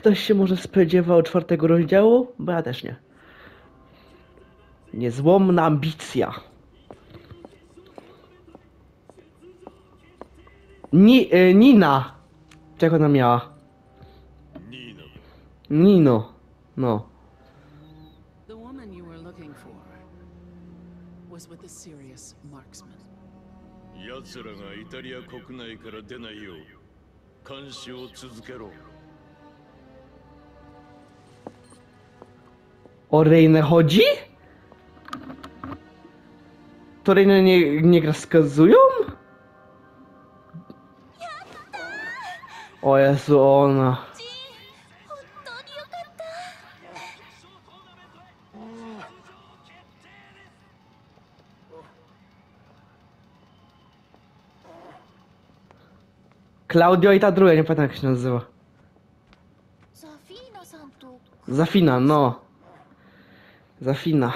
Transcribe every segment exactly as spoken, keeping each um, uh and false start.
ktoś się może spodziewał czwartego rozdziału? Bo ja też nie. Niezłomna ambicja. Ni y, Nina. Czego ona miała? Nino. No. The woman you were looking for was with a serious marksman. 奴らがイタリア国内から出ないよう監視を続けろ。 O Reinę chodzi? To Reinę nie, nie gra z Kazują? O Jezu, ona. Claudio i ta druga, nie pamiętam jak się nazywa. Zafina, no. Zafina.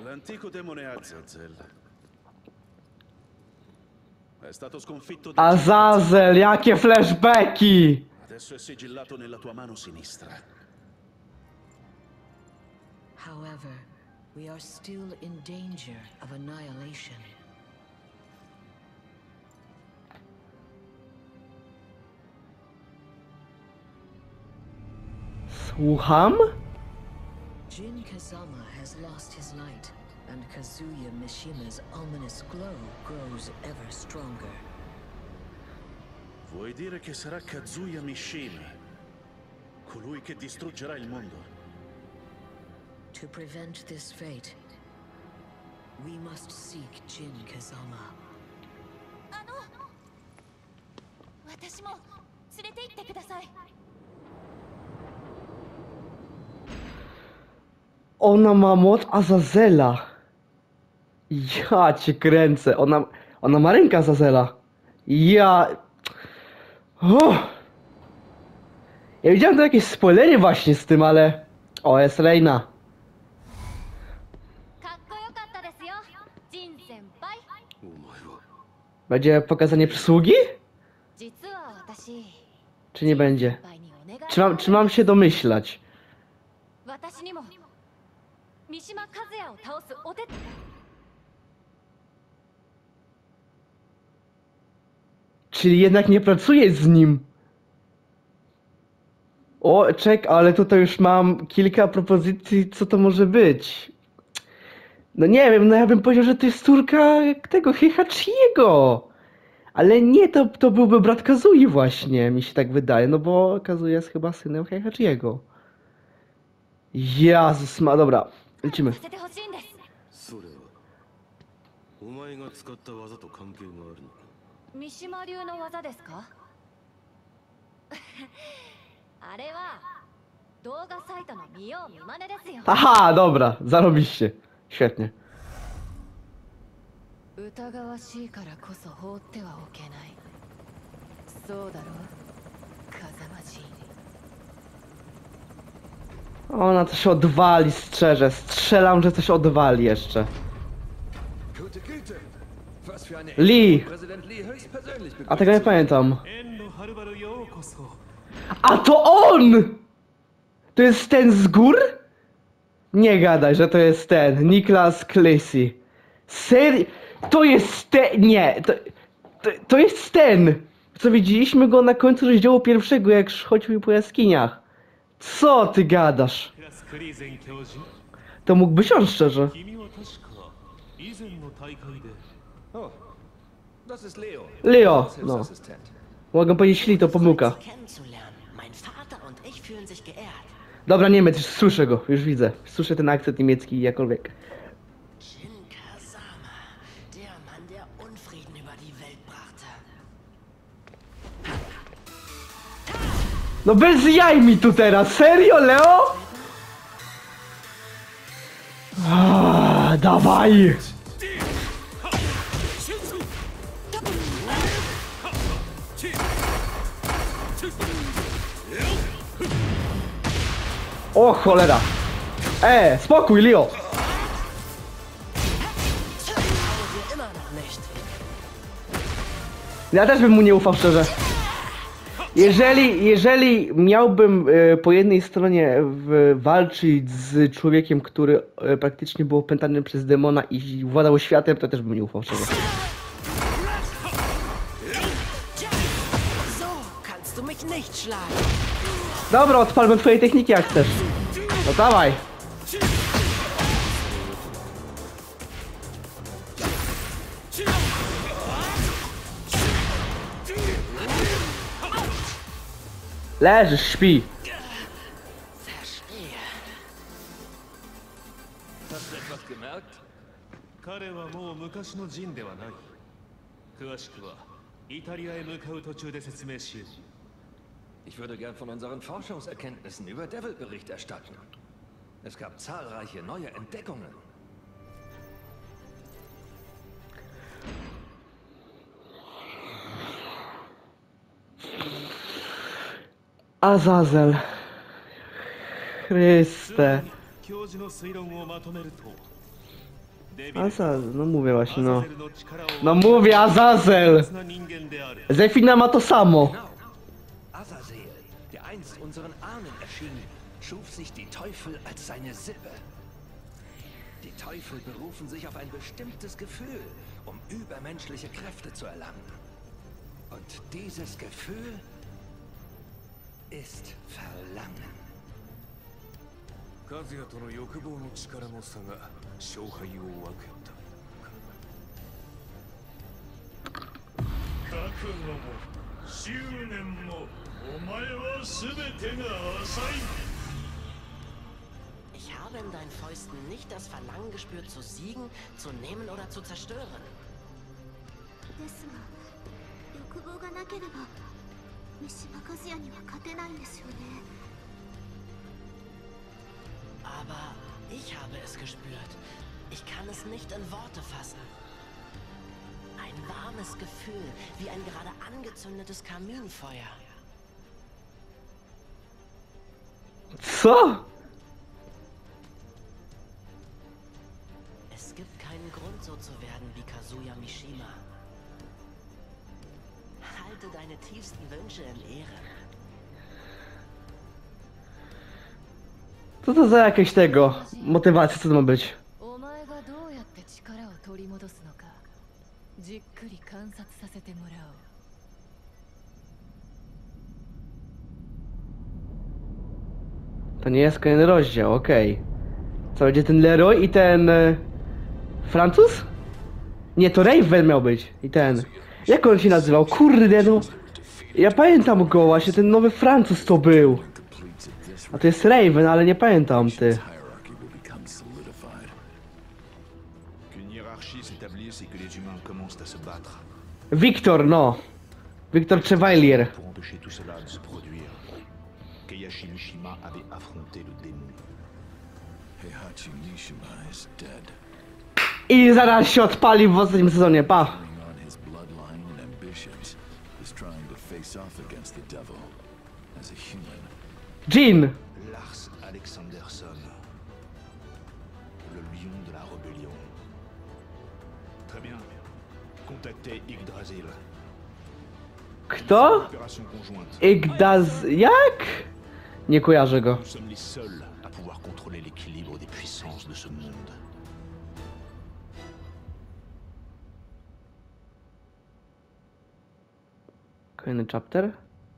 Azazel, jakie flashbacki! Adesso è sigillato nella tua mano sinistra. However, we are still in danger of annihilation. Słucham? Jin Kazama has lost his light, and Kazuya Mishima's ominous glow grows ever stronger. Vuoi dire che sarà Kazuya Mishima, colui che distruggerà il mondo? To prevent this fate, we must seek Jin Kazama. Ona ma moc Azazela. Ja cię kręcę. Ona, ona ma rękę Azazela. Ja... Oh. Ja widziałem to jakieś spoilery właśnie z tym, ale... O, jest Reina. Będzie pokazanie przysługi? Czy nie będzie? Czy mam, czy mam się domyślać? Czyli jednak nie pracuję z nim. O, czek, ale tutaj już mam kilka propozycji, co to może być. No nie wiem, no ja bym powiedział, że to jest córka tego Heihachiego. Ale nie, to, to byłby brat Kazui właśnie, mi się tak wydaje, no bo Kazuya jest chyba synem Heihachiego. Jezus ma, dobra, lecimy. Aha, dobra, zarobiście. Świetnie. Ona coś odwali, strzeże. Strzelam, że coś odwali jeszcze. Lee! A tego nie pamiętam. A to on! To jest ten z gór? Nie gadaj, że to jest ten. Niklas Klesi. Serio? To jest ten... Nie. To, to, to jest ten. Co widzieliśmy go na końcu rozdziału pierwszego, jak chodził po jaskiniach. Co ty gadasz? To mógł być on, szczerze. Leo, no. Mogę powiedzieć Lee, to pomyłka. Dobra, Niemiec, już słyszę go, już widzę. Słyszę ten akcent niemiecki, jakkolwiek. No bez jaj mi tu teraz, serio, Leo? Ah, dawaj! O cholera! E, spokój, Leo! Ja też bym mu nie ufał, szczerze. Jeżeli, jeżeli miałbym e, po jednej stronie w, walczyć z człowiekiem, który e, praktycznie był opętany przez demona i władał światem, to też bym nie ufał szczerze. So kannst du mich nicht schlagen. Dobra, odpalmy twoje techniki jak chcesz. No dawaj. Leżysz, śpi. Verstehe. Hast du etwas gemerkt? 彼はもう昔のジンではない。詳しくはイタリアへ向かう途中で説明しよう。 Ich würde gern von unseren Forschungserkenntnissen über Devil Bericht erstatten. Es gab zahlreiche neue Entdeckungen. Azazel. Chryste. 教授の推論をまとめると、デビル Azazel, no mówię właśnie, no. アザゼルの力を No mówię, Azazel! な人間である。 Zefina ma to samo. Genau. Azazel, der einst unseren Ahnen erschien, schuf sich die Teufel als seine Sippe. Die Teufel berufen sich auf ein bestimmtes Gefühl, um übermenschliche Kräfte zu erlangen. Und dieses Gefühl ist Verlangen. 和也との欲望の力の差が勝敗を分けた。 覚悟も執念もお前は全てが浅い。 Ich habe in deinen Fäusten nicht das Verlangen gespürt, zu siegen, zu nehmen oder zu zerstören. ですが欲望がなければ三島和也には勝てないんですよね。 Aber ich habe es gespürt. Ich kann es nicht in Worte fassen. Ein warmes Gefühl, wie ein gerade angezündetes Kaminfeuer. Co? Es gibt keinen Grund, so zu werden wie Kazuya Mishima. Halte deine tiefsten Wünsche in Ehre. Co to za jakieś tego? Motywacja, co to ma być? お前がどうやって力を取り戻すのかじっくり観察させてもらおう。 To nie jest kolejny rozdział, okej. Co będzie ten Leroy i ten... E, Francuz? Nie, to Raven miał być. I ten... Jak on się nazywał? Kurde no... Ja pamiętam go właśnie, ten nowy Francuz to był. A to jest Raven, ale nie pamiętam, ty. Qu'une hiérarchie s'établisse et que les humains commencent à se battre. Victor, no. Victor Chevalier. Pour empêcher tout cela de se produire, Keihachi Mishima avait affronté le démon. Heihachi Mishima is dead. I zaraz się odpali w ostatnim sezonie, pa. On his bloodline and ambitions, is trying to face off against the devil as a human. Jean. Lars Alexanderson, le lion de la rébellion. Très bien. Contactez Yggdrasil. Kto? Opération conjointe. Igdaz... Jak? Nie kojarzę go. Nous sommes les seuls à pouvoir contrôler l'équilibre des puissances de ce monde. Kolejny chapter.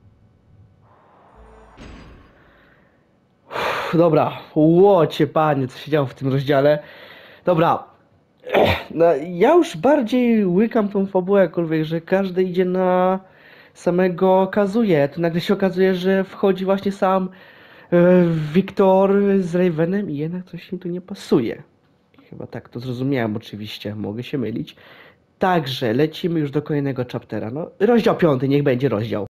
Uff, dobra, łocie panie, co się działo w tym rozdziale. Dobra, no, ja już bardziej łykam tą fabułę, jakkolwiek, że każdy idzie na samego Kazuję. To nagle się okazuje, że wchodzi właśnie sam e, Wiktor z Ravenem i jednak coś mi tu nie pasuje. Chyba tak to zrozumiałem oczywiście, mogę się mylić. Także lecimy już do kolejnego chaptera. No, rozdział piąty, niech będzie rozdział.